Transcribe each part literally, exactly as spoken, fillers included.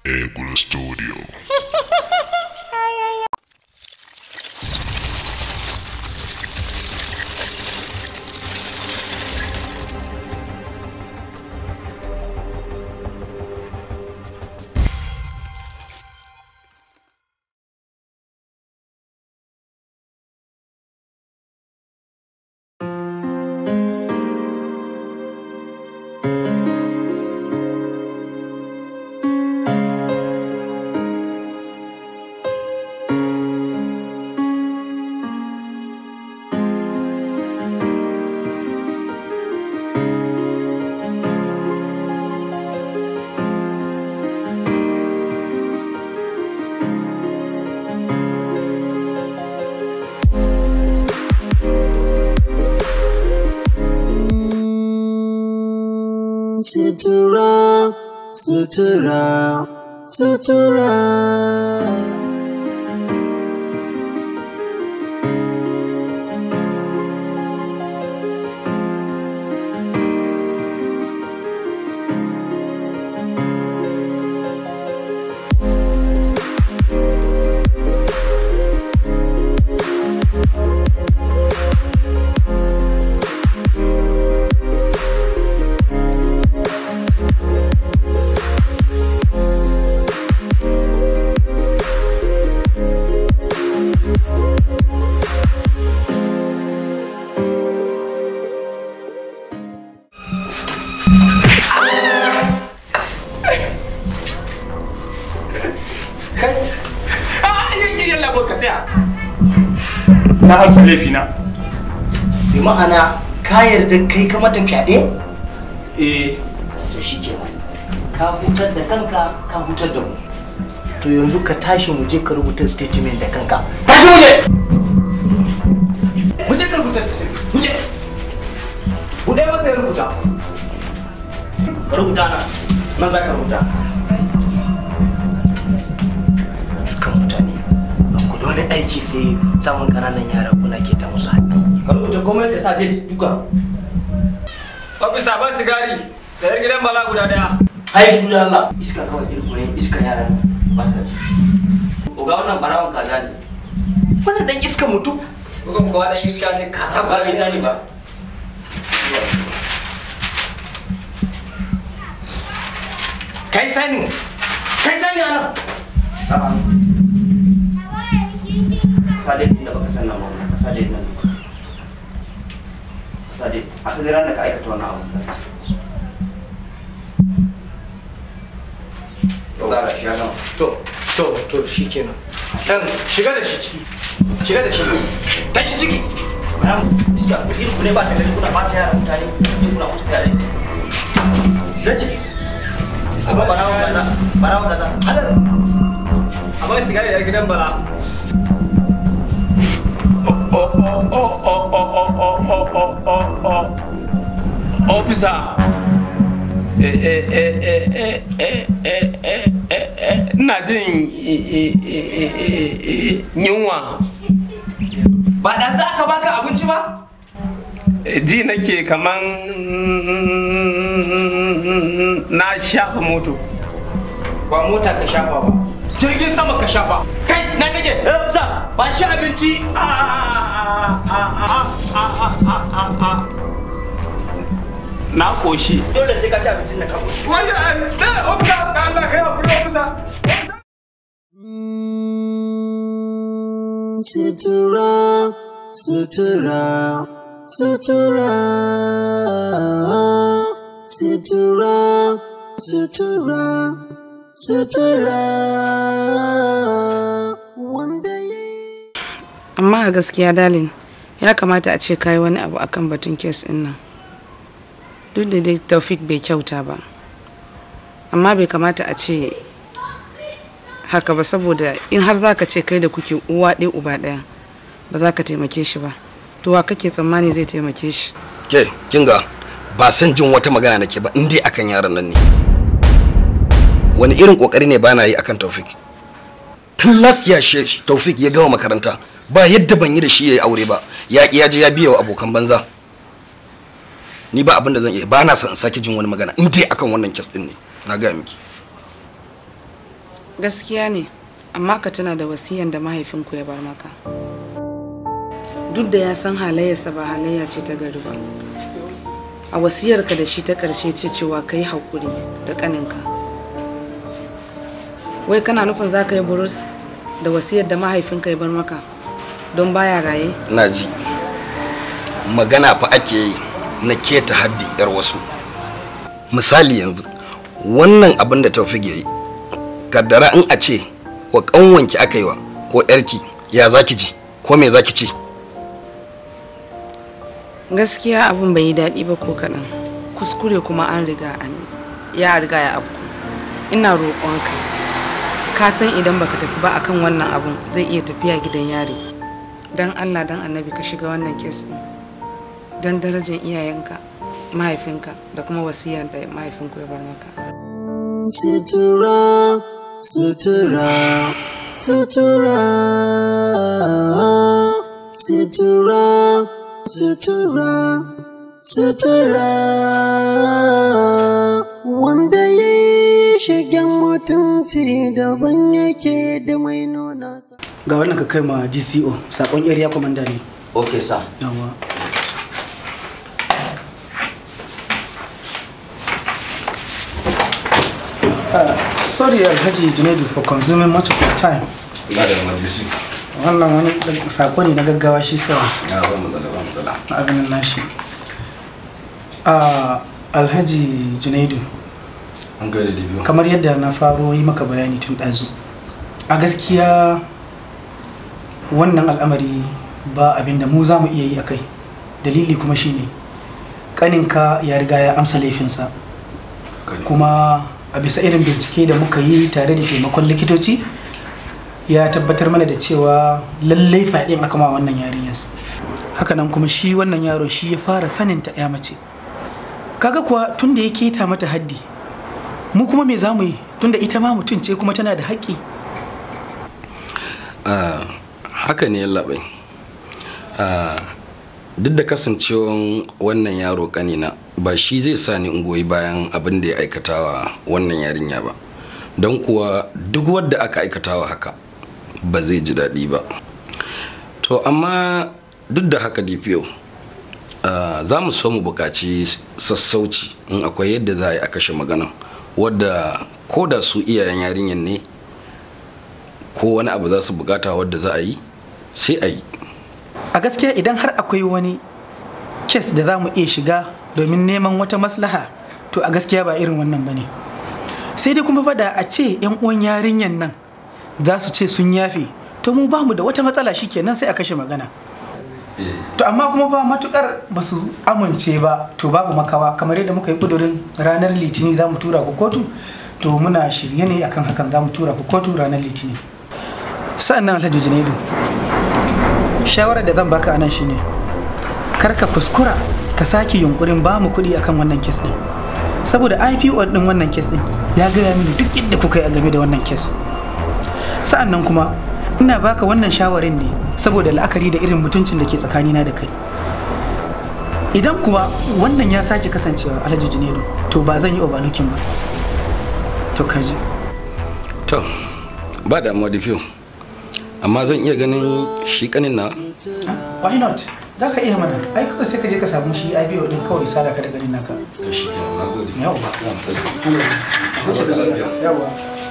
Egul Studio. Sutura, sutura, sutura. Na amsa laifina. Bi ma'ana ka yarda kai ka mata fyaɗe? Eh. To shi ke ka hutar da kanka ka hutar da mu. To yanzu ka tashi mu je ka rubuta statement da kanka. Tashi mu je! Mu je ka rubuta statement. Mu je! Mu dai masa ya rubuta. Ka rubuta na. Nan za ka rubuta. Iskan mutane. Wani aiki sai samun kananan yara kuna ke ta musu haɗi. Ka rubuta komai da sa je duka. Ofisa ban sigari da yar gidan bala guda daya. Ai su da Allah iska kawai irin iska yaran masa. Uga wannan barawon kaza ne. Wannan dan iska mutum. Bugun kowa da iska ne kaza ba bai sani ba. Kai sani. Kai sani ana. Sama. Sade inda baka san nan ba ka sade nan sade asali ran da ka aikata wannan abu to ga shi ya gama to to to shikenan dan shiga da shi ciki shiga da shi dan shi ciki bayan cika kudi ku ne ba ta gani kuna ba ta yara mutane kuna mutu tare dan ciki amma barawo da barawo da Allah amma sigari da gidan bala. Officer, ina jin yunwa. Ba da za ka baka abinci ba? Ji nake kaman na shafa moto. Ba mota ka shafa ba. Jirgin sama ka shafa. Kai na nake sa ba shi abinci. Na koshi. Dole sai ka ci abincin da ka koshi. Wanda sai ofisa ka Allah kai hakuri ofisa. Sutura, sutura, sutura, sutura, sutura, sutura. Wanda amma a gaskiya dalin ya kamata a ce kai wani abu akan batun kes din nan. Duk da dai Taufik bai kyauta ba, amma bai kamata a ce haka ba, saboda in har zaka ce kai da kuke uwa ɗaya uba ɗaya ba za ka taimake shi ba, to wa kake tsammani zai taimake shi? Ke kinga ba san jin wata magana nake ba, in dai akan yaran nan ne. Wani irin kokari ne bana yi akan Taufik? Tun last year shi Taufik ya gama makaranta ba yadda ban yi da shi yayi aure ba, ya ya je ya biya wa abokan banza. Ni ba abin da zan iya, ba na son in sake jin wani magana in dai akan wannan kes din ne, na ga miki. gaskiya ne, amma ka tuna da wasiyan da mahaifinku ya bar maka. Duk da ya san halayyarsa ba halayya ce ta gari ba, a wasiyarka da shi ta ƙarshe ce cewa ka yi haƙuri da ƙaninka. Wai kana nufin za ka yi burus da wasiyar da mahaifinka ya bar maka don baya raye? Na ji magana fa ake yi na keta haddi yar wasu. Misali yanzu wannan abin da Taufik yayi, kaddara in a ce wa kanwanki aka yi wa ko yarki, ya zaki ji ko me zaki ce? Gaskiya abin bai yi daɗi ba ko kaɗan, kuskure kuma an riga an ya riga ya abu. Ina roƙonka, ka san idan baka tafi ba akan wannan abun zai iya tafiya gidan yari. Dan Allah dan Annabi ka shiga wannan kes din don darajar iyayenka, mahaifinka da kuma wasiyar da mahaifinku ya bar maka. Sutura, sutura, sutura, sutura, sutura, sutura, wanda ya shigen mutunci daban yake da mai nuna. Ga wannan ka kai ma G C O sakon area commander ne. Okay sir. Yawa. Uh, sorry Alhaji Junaidu for consuming much of your time. Ina da majalisi. Wannan wani sako ne na gaggawa shi sa. Ya ba mu da ba mu da. Abin nashi. Ah Alhaji Junaidu. An ga da biyu. Kamar yadda na faro yi maka bayani tun ɗazu. A gaskiya wannan al'amari ba abin da mu za mu iya yi a kai. Dalili kuma shine kaninka ya riga ya amsa laifinsa. Kuma a bisa irin bincike da muka yi tare da taimakon likitoci ya tabbatar mana da cewa lallai faɗin aka ma wannan yarinyar. Hakanan kuma shi wannan yaro shi ya fara sanin ta ya mace. Kaga kuwa tunda ya keta mata haddi, mu kuma me zamu yi tunda ita ma mutum ce kuma tana da haƙƙi. Uh, haka ne yallaɓai. Uh, duk da kasancewan wannan yaro kanina ba shi zai sa ni in goyi bayan abin da ya aikatawa wannan yarinya ba, don kuwa duk wadda aka aikatawa haka ba zai ji daɗi ba. To amma duk da haka D P O uh, za mu so mu buƙaci sassauci in akwai yadda za a yi a kashe maganan, wadda ko da su iyayen yarinyar ne ko wani abu za su bukata wadda za a yi sai a yi. A gaskiya idan har akwai wani kes da za mu iya shiga domin neman wata maslaha, to a gaskiya ba irin wannan bane. Sai dai kuma fada a ce yan uwan yarinyan nan za su ce sun yafe, to mu ba mu da wata matsala shikenan sai a kashe magana. To amma kuma ba matukar ba su amince ba, to babu makawa kamar yadda muka yi kudurin ranar litini za mu tura ku kotu, to muna shirye ne akan hakan za mu tura ku kotu ranar litini. Sa'annan Alhaji Junaidu, shawarar da zan baka anan shine kar ka kuskura ka sake yunkurin ba mu kuɗi akan wannan kes din, saboda I P O din wannan kes din ya gaya mini duk inda kuka yi a game da wannan kes. Sa'annan kuma ina baka wannan shawarin ne saboda la'akari da irin mutuncin da ke tsakanina da kai. Idan kuma wannan ya sake kasancewa Alhaji Junaidu, to ba zan yi overlooking ba. To kaji. To ba damuwa da fiyo, amma zan iya ganin shi kanin na. Why not? Za ka iya mana, ai kawai sai ka je ka samu shi I B O din kawai sada ka da ganin naka. To shi kenan, na gode. Yawa. Yawa.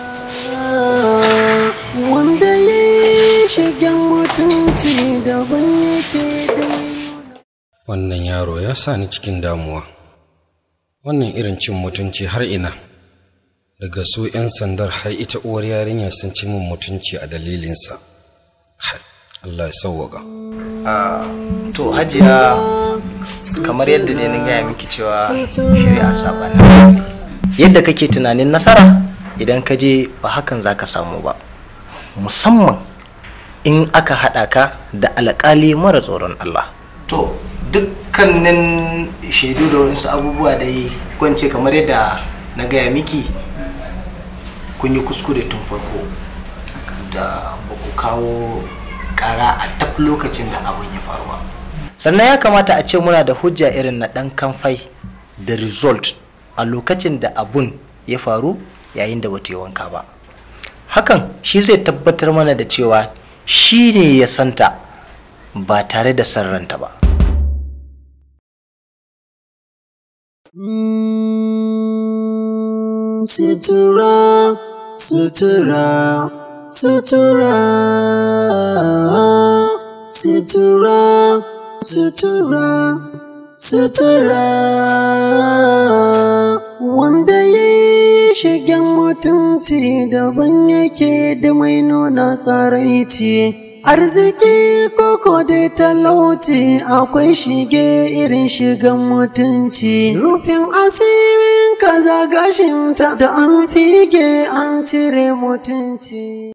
Wanda ya shigen mutunci daban yake da. Wannan yaro ya sa ni cikin damuwa. Wannan irin cin mutunci har ina. Daga su 'yan sandar har ita uwar yarinya sun ci min mutunci a dalilinsa. Allah ya sauwaka. To hajiya, kamar yadda ne na gaya miki cewa shari'a sabana. Yadda kake tunanin nasara idan ka je ba hakan za ka samu ba, musamman in aka haɗa ka da alƙali mara tsoron Allah. To dukkanin shaidu da wasu abubuwa da yi kwance kamar yadda na gaya miki, kun yi kuskure tun farko da ba ku kawo kara a duk lokacin da abin ya faru ba. Sannan ya kamata a ce muna da hujja irin na ɗan kamfai da result a lokacin da abun ya faru yayin da bata yi wanka ba. hakan shi zai tabbatar mana da cewa shi ne ya santa ba tare da san ranta ba. Sutura, sutura, sutura, sutura, sutura, sutura, wanda ya yi shigen mutunci daban yake da mai nuna tsaraici. Arziki koko dai talauci akwai shige irin shigan mutunci. Rufin asirin kaza gashinta da an fige an cire mutunci.